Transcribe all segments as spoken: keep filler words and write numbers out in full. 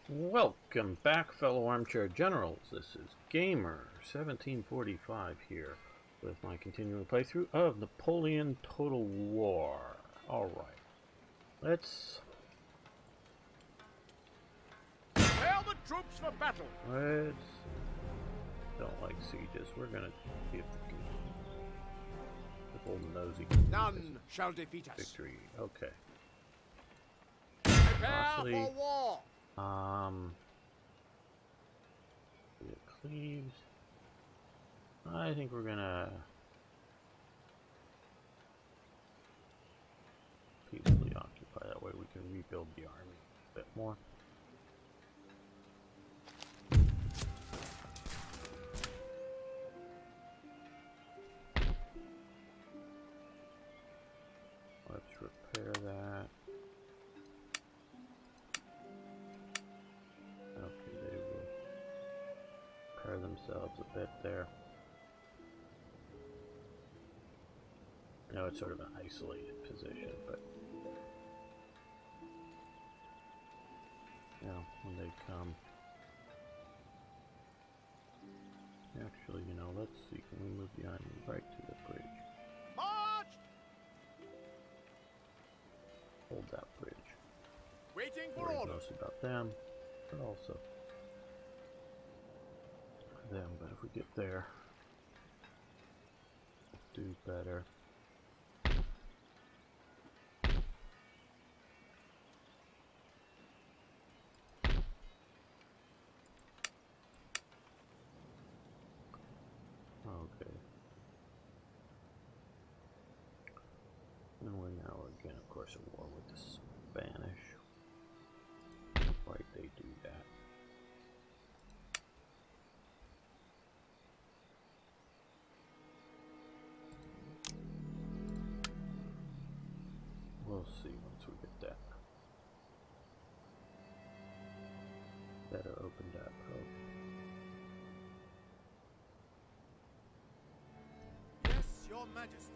Welcome back, fellow armchair generals. This is Gamer seventeen forty-five here with my continuing playthrough of Napoleon Total War. Alright, let's... Prepare the troops for battle! Let's... Don't like sieges. We're gonna give the, the old nosy None shall defeat us. victory. Okay. Prepare Possibly, for war! Um... It cleaves. I think we're gonna peacefully occupy. That way we can rebuild the army a bit more. Let's repair that. Okay, they will repair themselves a bit there. I know it's sort of an isolated position, but you know, when they come. Actually, you know, let's see, can we move the army right to the bridge? March! Hold that bridge. Waiting for Worry order. mostly about them, but also them. But if we get there, do better. Okay. And we're now again, of course, at war with the Spanish. Why they do that? We'll see once we get that. Better open that probe. Yes, your majesty.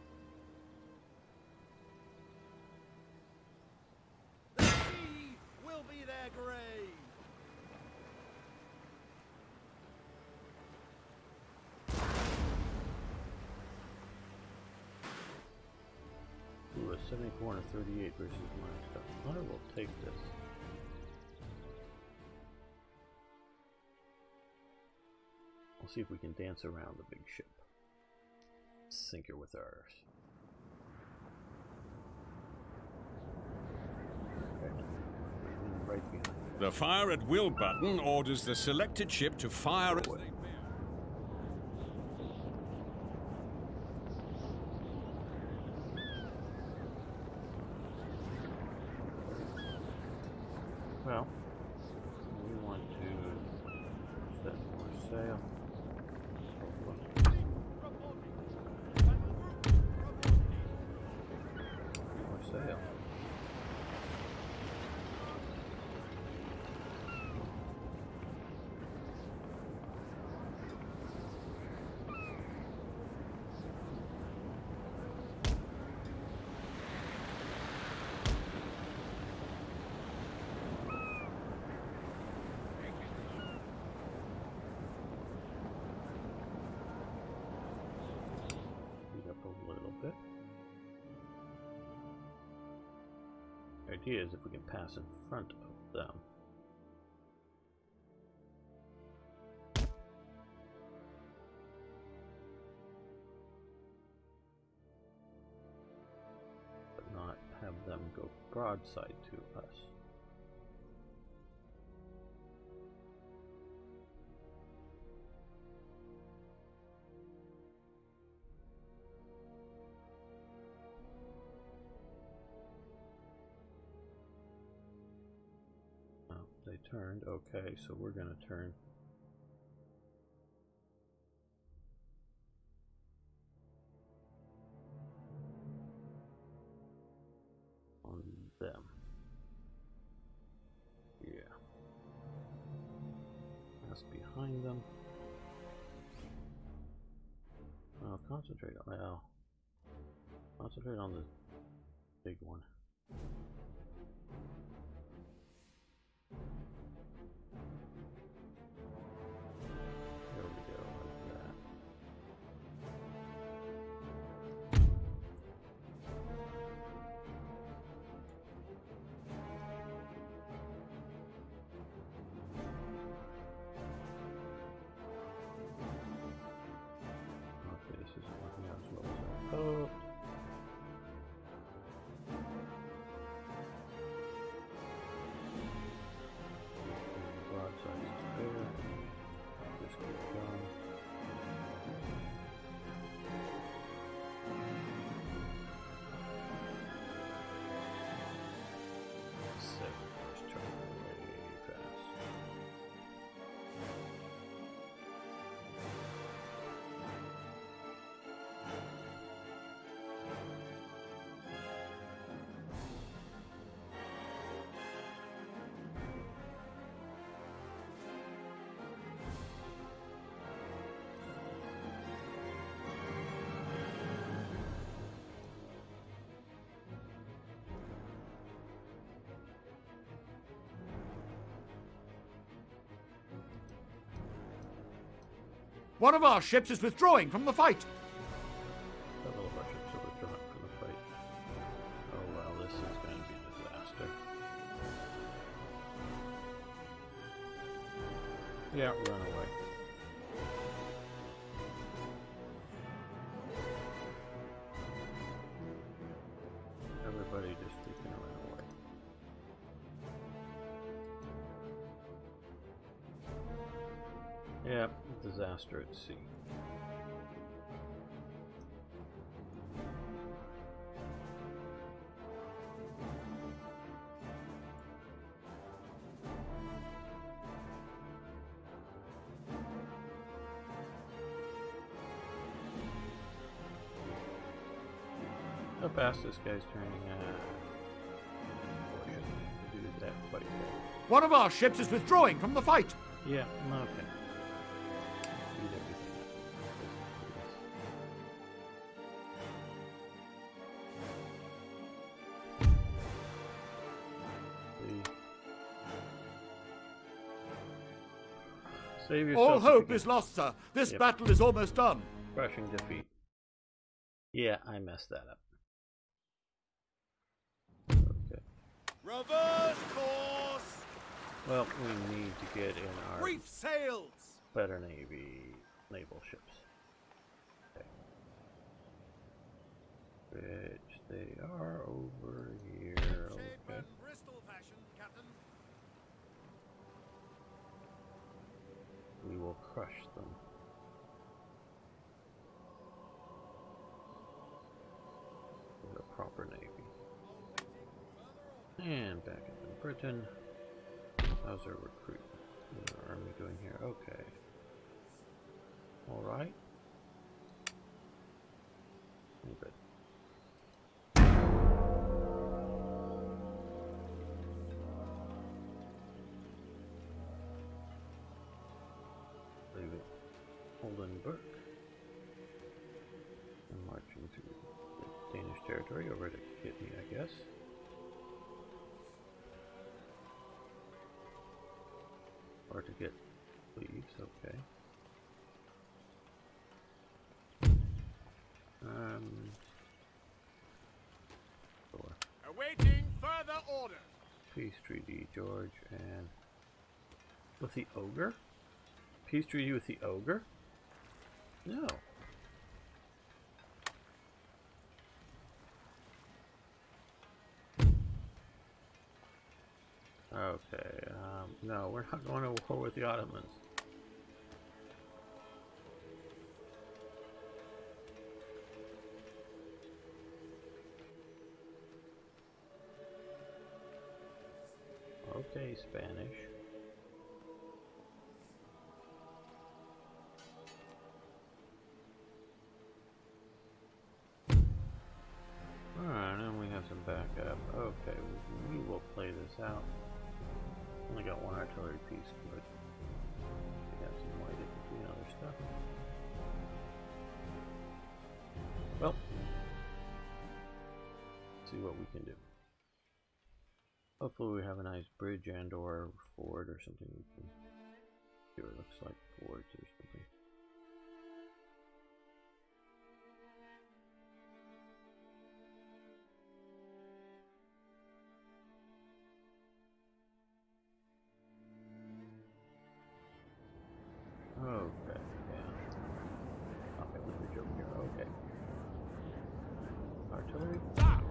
The sea will be their grave. Ooh, a seventy-four and a thirty-eight versus my stuff. I will take this. We'll see if we can dance around the big ship. Sink her with ours. Okay. Right behind. The fire at will button orders the selected ship to fire as they bear. Well, we want to set more sail. More sail. Speed up a little bit. The idea is if we can pass in front of them. But not have them go broadside to us. Oh, they turned. Okay, so we're gonna turn. On them. Yeah. That's behind them. Oh, concentrate on well. Concentrate on the big one. broadsides there. Just keep going. Seven horse traveling way fast. One of our ships is withdrawing from the fight. Several of our ships are withdrawn from the fight. Oh well, this is going to be a disaster. Yeah, run away. Everybody just freaking run away. Yeah, disaster at sea. How fast this guy's turning? Uh, I shouldn't do that quite yet. One of our ships is withdrawing from the fight. Yeah, okay. Beat everything up. See. Save yourself. All hope is lost, sir. This Yep. battle is almost done. Crushing defeat. Yeah, I messed that up. Okay. Reverse course! Well, we need to get in our Reef sails! better navy naval ships. Okay. Which they are over here. Shape Okay. and Bristol fashion, Captain. We will crush them. With a proper navy. And back up in Britain. How's our recruit? What's our army doing here? Okay. Alright. Good. Leave it. Oldenburg. And marching through the Danish territory over to get me, I guess. Or to get leaves, okay. Um, four. Awaiting further orders. Peace treaty, George, and with the ogre? Peace treaty with the ogre? No. Okay, um, no, we're not going to war with the Ottomans. Okay, Spanish. Alright, and we have some backup. Okay, we will play this out. Only got one artillery piece, but we have some way to do other stuff. Well, let's see what we can do. Hopefully we have a nice bridge and or ford or something we can see what it looks like, fords or something. Okay, yeah. Okay, leave the joke here. Okay. Artillery. Stop!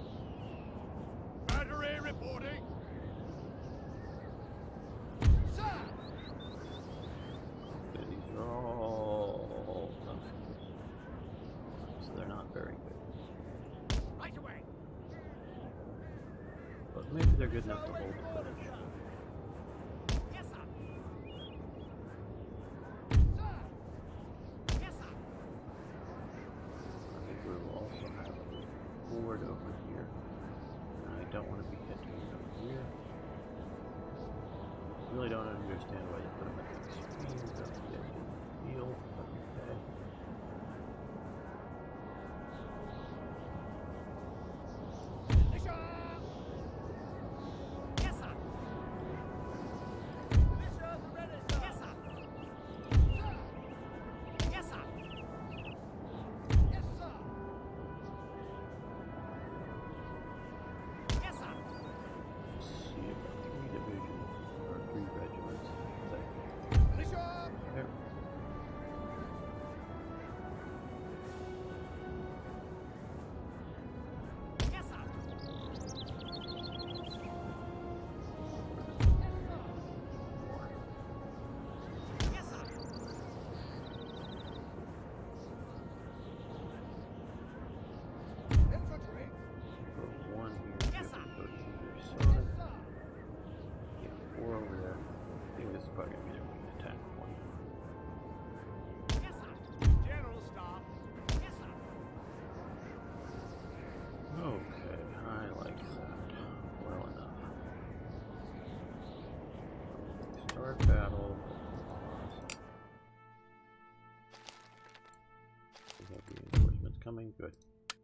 Battery reporting. Sir! they're good enough to hold the village. Yes, sir. Yes, sir. I think we will also have a ford over here. And I don't want to be hitting it over here. Really don't understand why they put them at the extremes of the edge of the field, but okay. Yes, sir. Militia, the ready, sir. Yes, sir. Yes, sir. Yes, sir. Yes, sir. See about three divisions or three regiments. There. Militia. There. Yes, sir. Yes, sir. Infantry. Put one here, Yes, two sir. put either Yes, side. sir. Yeah, four over there. I think this is probably gonna be their main attack point. Yes, sir. General staff. Yes, sir. Okay, I like that. Well enough. Start battle. We have reinforcements coming. Good.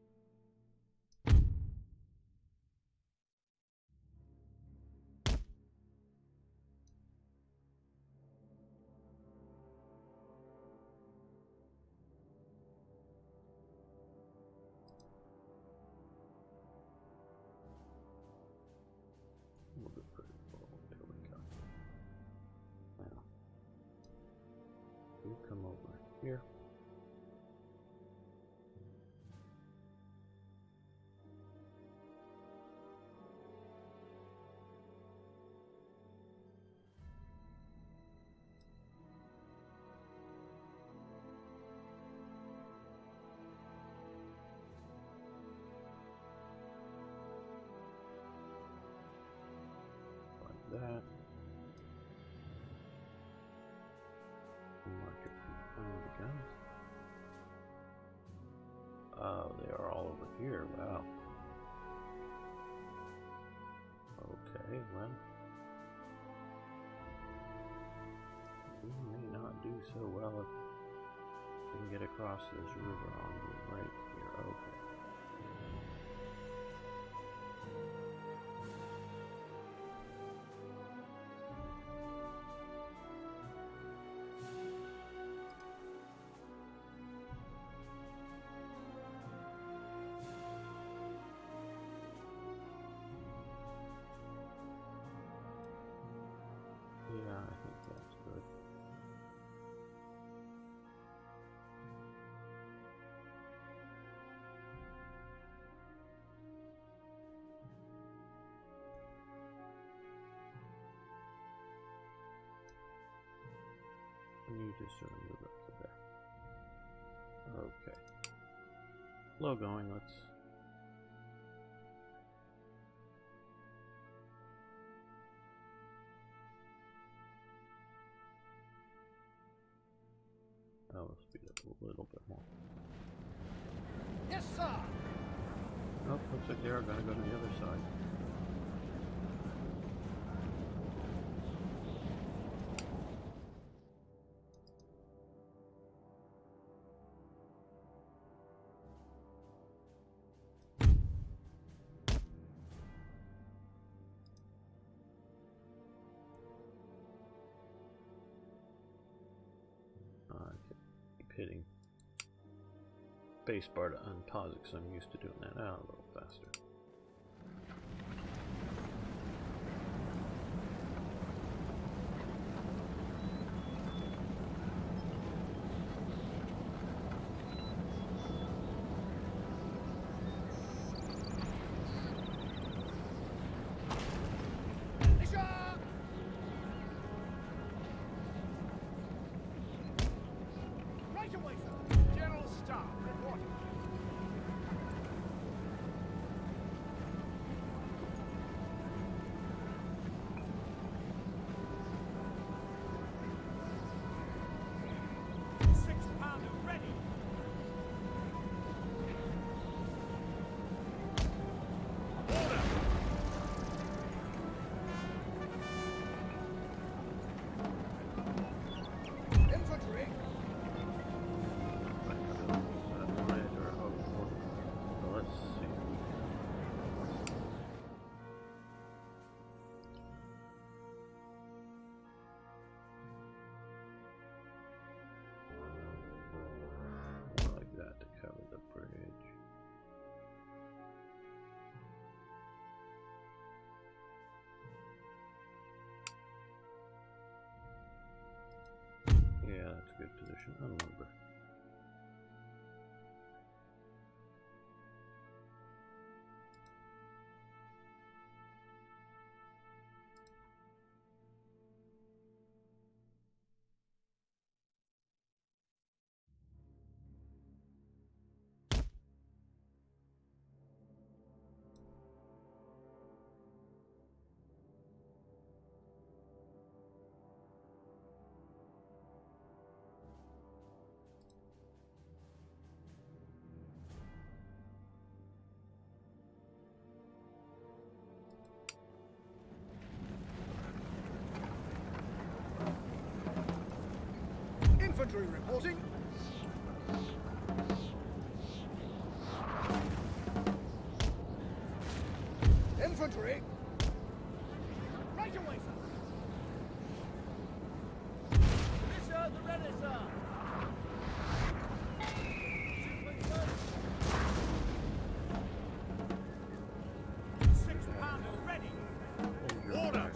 We'll go pretty forward. There we go. Now, you come over here. Like that. Mark it behind the guns. Oh, they are all over here. Wow. Okay, well. We may not do so well if we can get across this river on the right here. Okay. Yeah, I think that's good. We need to sort of move up to there. Okay. Slow going, let's... Oh, we'll speed up a little bit more. Yes, sir. Oh, looks like they are going to go to the other side. Hitting spacebar to unpause it because I'm used to doing that. Oh, a little faster. Right away, sir. General staff reporting. position on lumber. Infantry reporting. Infantry. Right away, sir. Militia, the ready, sir. Six pounder ready. Order.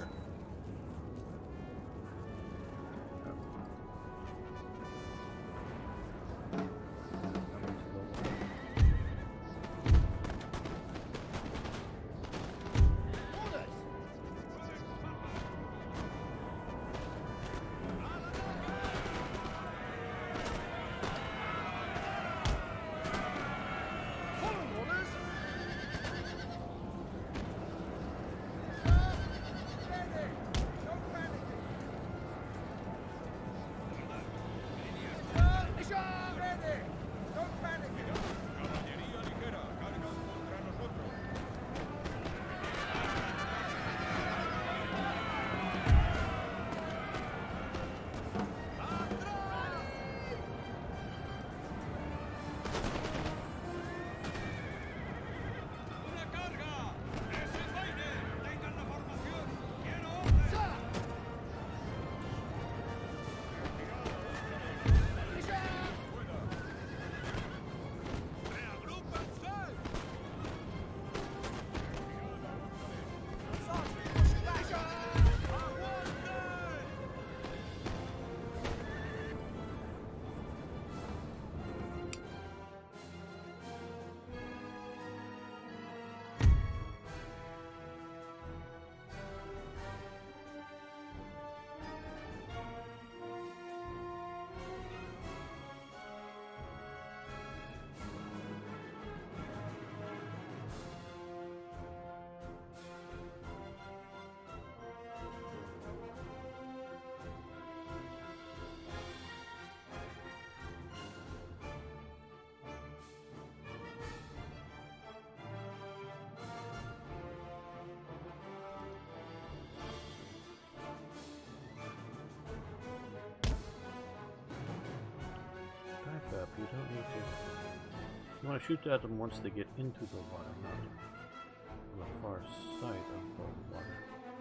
Up. You don't need to. You want to shoot at them once they get into the water, not on the far side of the water.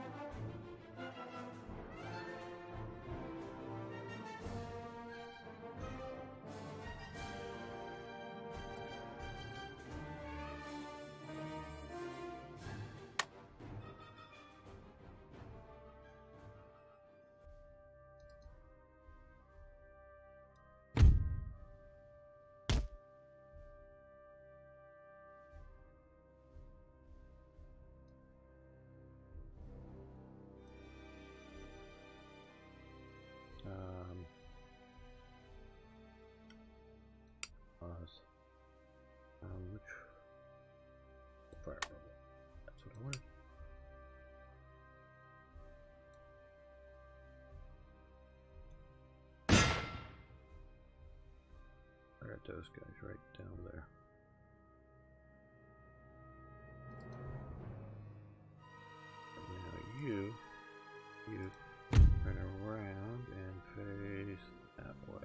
Um, pause. Um, which fire bubble? That's what I wanted. I got those guys right down there. And now you, you. Turn around and face that way.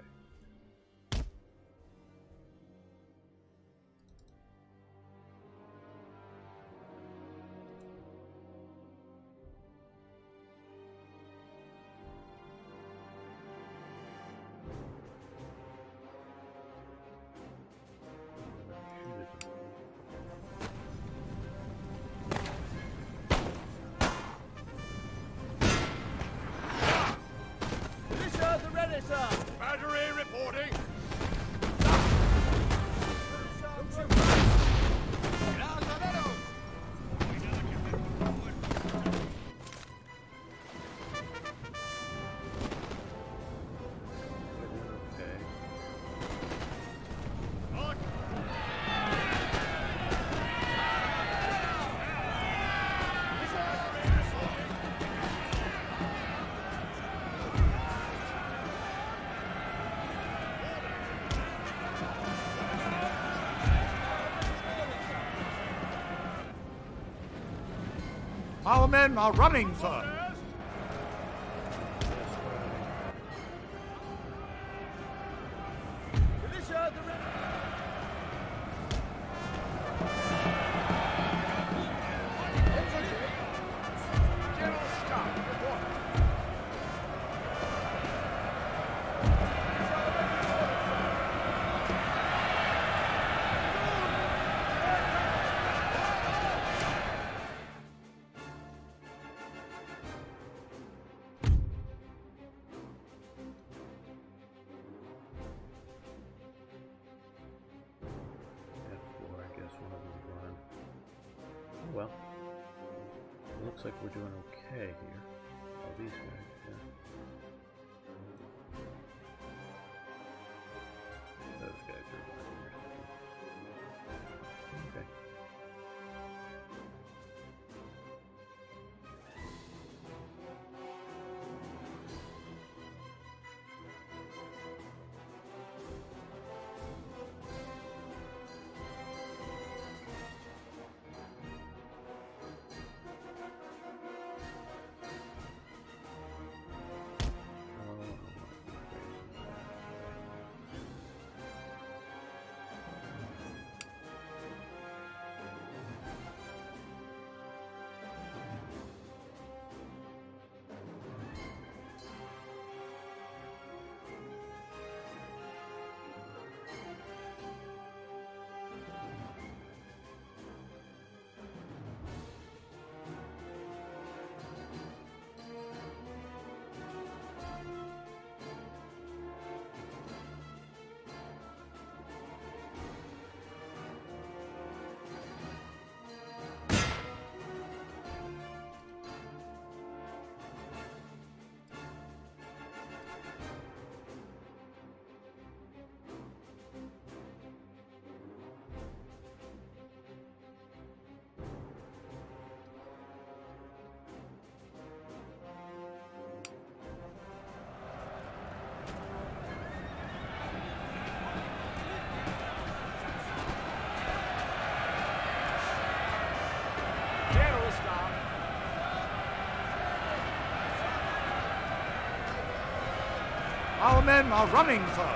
Our men are running, sir. Militia, the red. General Staff, report. Well, it looks like we're doing okay here. Oh, these guys, yeah. Those guys are running or something. Okay. Our men are running, sir.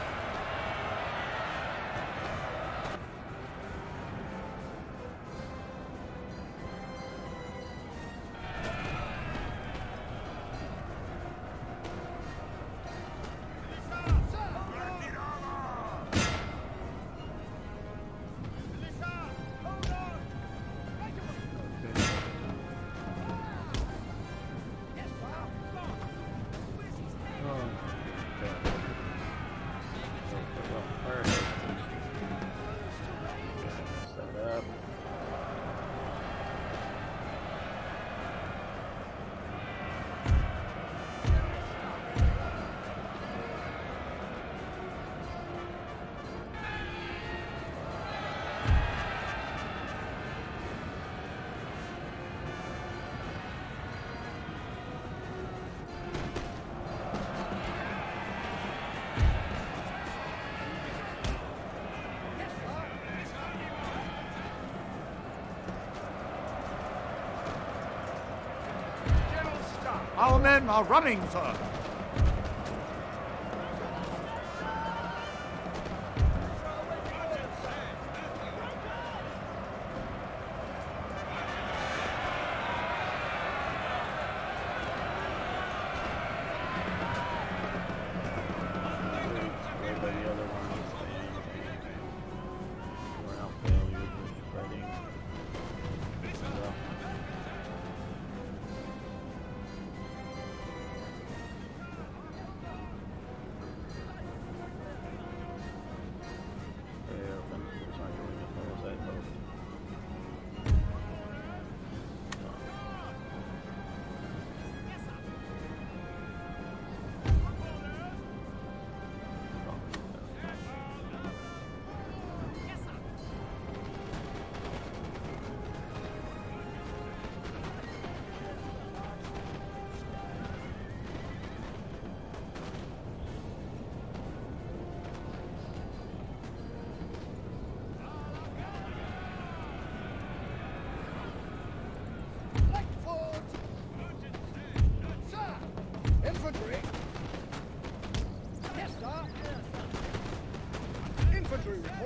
Our men are running, sir.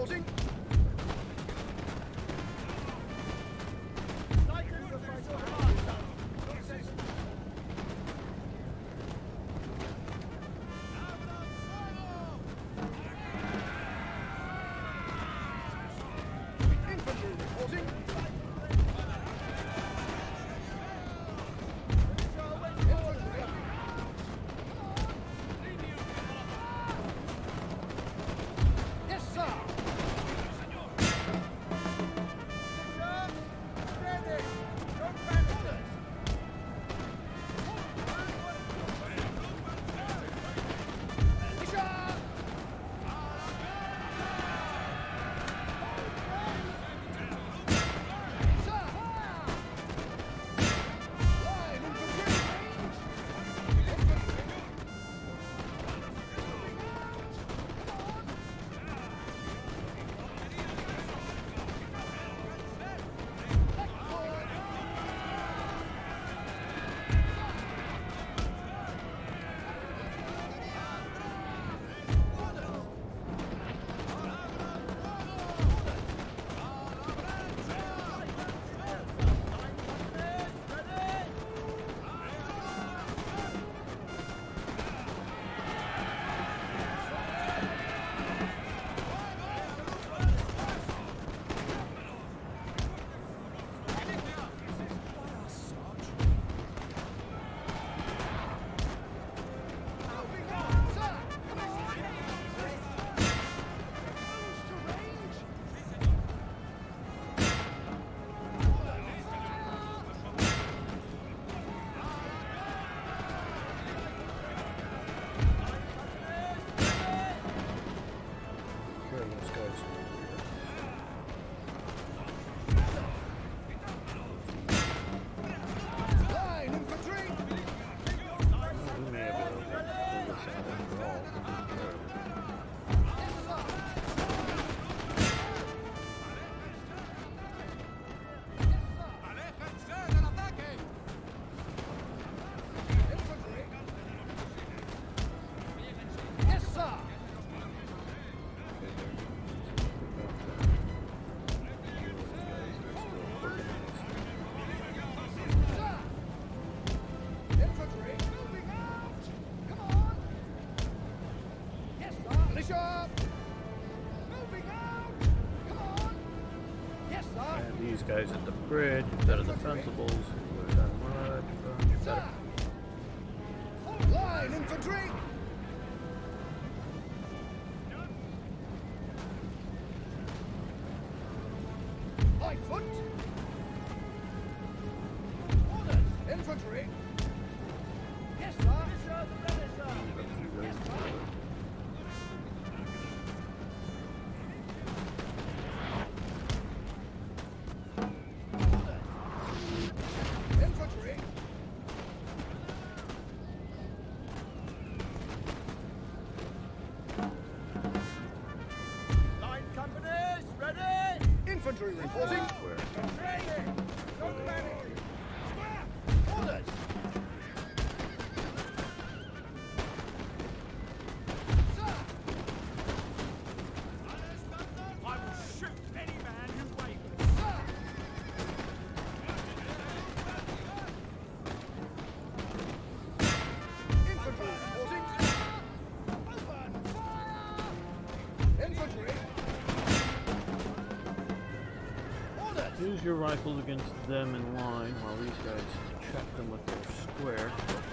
reporting. Infantry reporting. Yes, sir. These guys at the bridge, instead of the defensibles, would have done much, much better. Full line infantry! Light foot! Orders! Infantry! Yes, sir! Yes, sir! Yes, sir! Infantry reporting. Training. Not planning. Orders. Sir. I will shoot any man who wavers. Sir. Infantry reporting. Open fire. Infantry. Use your rifles against them in line while these guys check them with their square.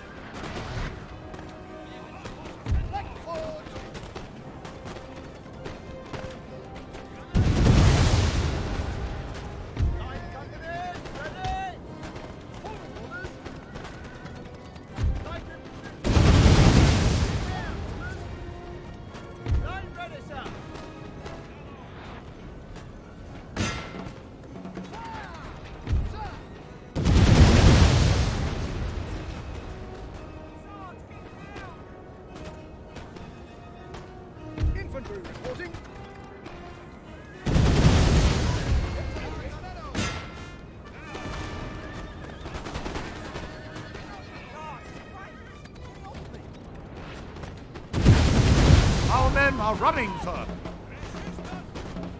Infantry reporting. Our men are running, sir.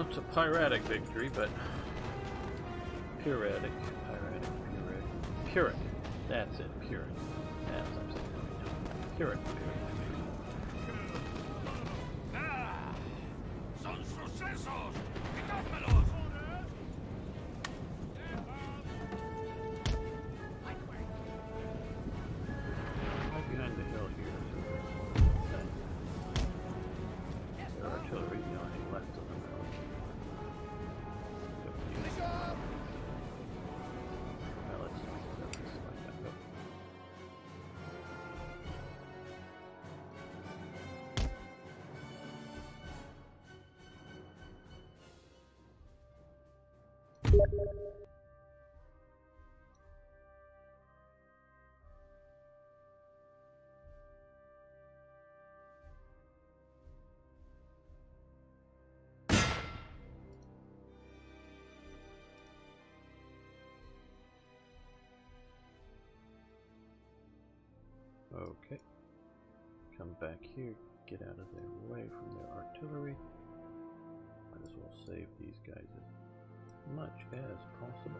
Well, it's a piratic victory, but piratic, piratic, piratic, pyrrhic. That's it, pyrrhic. That's what I'm saying. Pyrrhic, pyrrhic. Ah! Son sucesos! ¡Quitádmelos! Right behind the hill here. So their artillery, you know, any left of them. Well, let's see. Let's just let that go. Okay. Come back here, get out of their way from their artillery. Might as well save these guys as much as possible.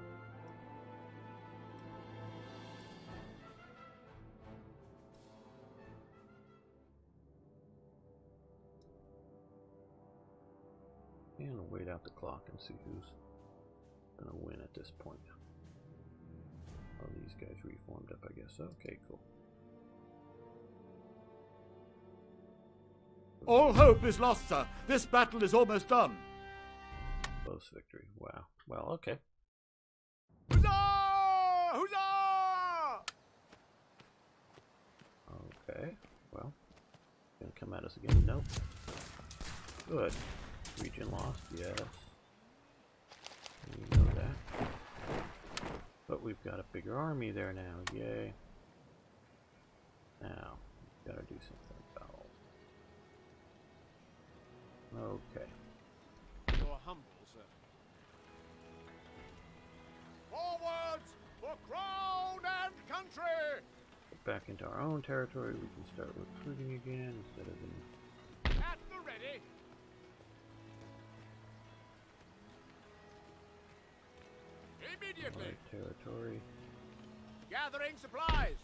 And wait out the clock and see who's gonna win at this point. Oh, these guys reformed up, I guess. Okay, cool. All hope is lost, sir. This battle is almost done. Close victory. Wow. Well, okay. Huzzah! Huzzah! Okay. Well, gonna come at us again? Nope. Good. Region lost. Yes. You know that. But we've got a bigger army there now. Yay. Now, we've got to do something about it. Okay. You're humble, sir. Forwards for crown and country! Get back into our own territory. We can start recruiting again instead of in. At the ready! Immediately! Right territory. Gathering supplies!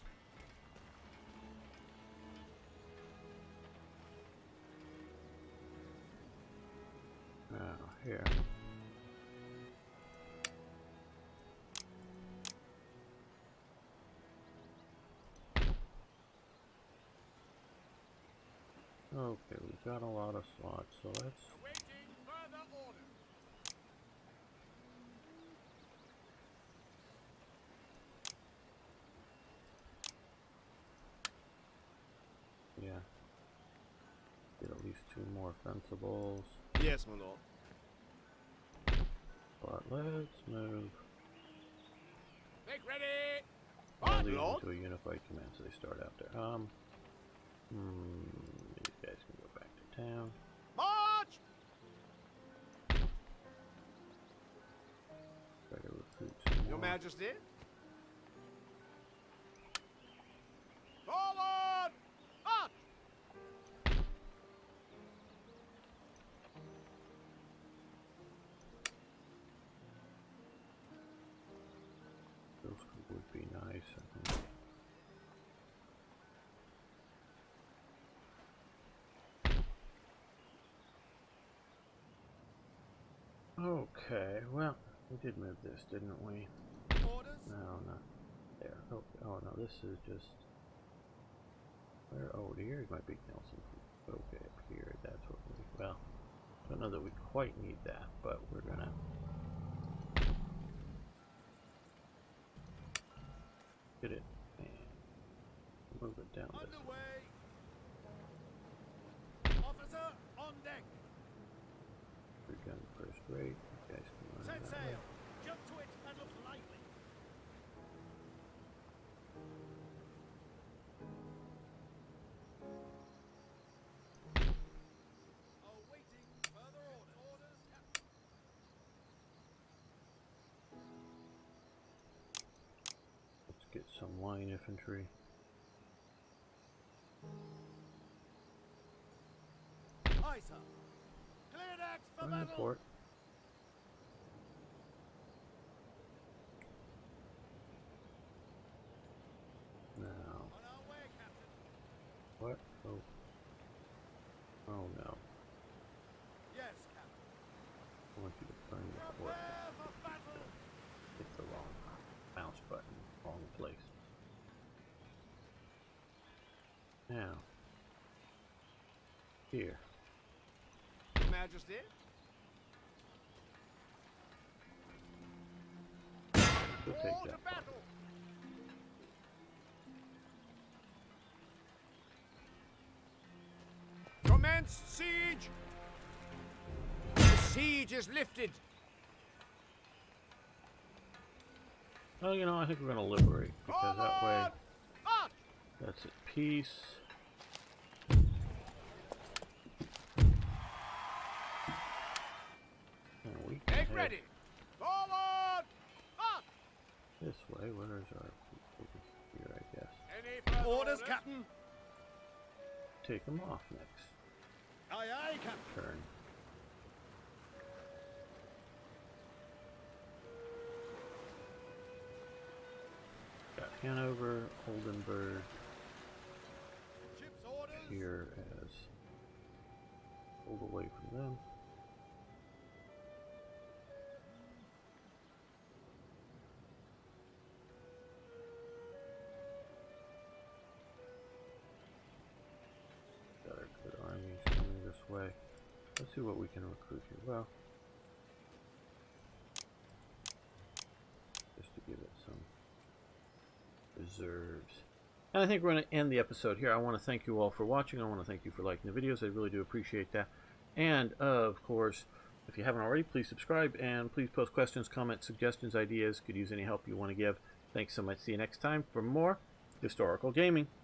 Now, here. Okay, we've got a lot of slots, so let's. Awaiting further orders. Yeah. Get at least two more fencibles. Yes, my lord. But let's move Make ready! all What, these lord? into a unified command so they start out there. Um, hmm, these guys can go back to town. March! Try to recruit some Your more. Majesty? Forward! Up! Those would be nice, I think. Okay, well, we did move this, didn't we? Orders? No, not there. Oh, oh no, this is just. Where? Oh, here's my big Nelson. Okay, up here. That's what we. Well, don't know that we quite need that, but we're gonna. Get it and move it down this way. Underway! Officer on deck! We're gun first rate. You guys can run Set that sail! way. Jump to it and look lively! Awaiting further orders. Orders, Captain. Let's get some line infantry. Aye, sir. Clear decks for Find the battle! port. What? Oh. Oh no. Yes, Captain. I want you to turn your course. Prepare for battle. Hit the wrong mouse button. Wrong place. Now. Here. Your Majesty. We'll take All to that. battle. Commence siege. The siege is lifted. Well, you know, I think we're going to liberate, because that way, Forward. March. that's at peace. And we can Make head ready. Forward. March. this way. Where is our people? Here, I guess. Any further Orders, Captain. Take them off next Aye, aye, Captain. turn. Got Hanover, Oldenburg Ship's orders. here as pulled away from them. Got our good armies coming this way. Let's see what we can recruit here. Well, just to give it some reserves. And I think we're going to end the episode here. I want to thank you all for watching. I want to thank you for liking the videos. I really do appreciate that. And, uh, of course, if you haven't already, please subscribe. And please post questions, comments, suggestions, ideas. Could use any help you want to give. Thanks so much. See you next time for more Historical Gaming.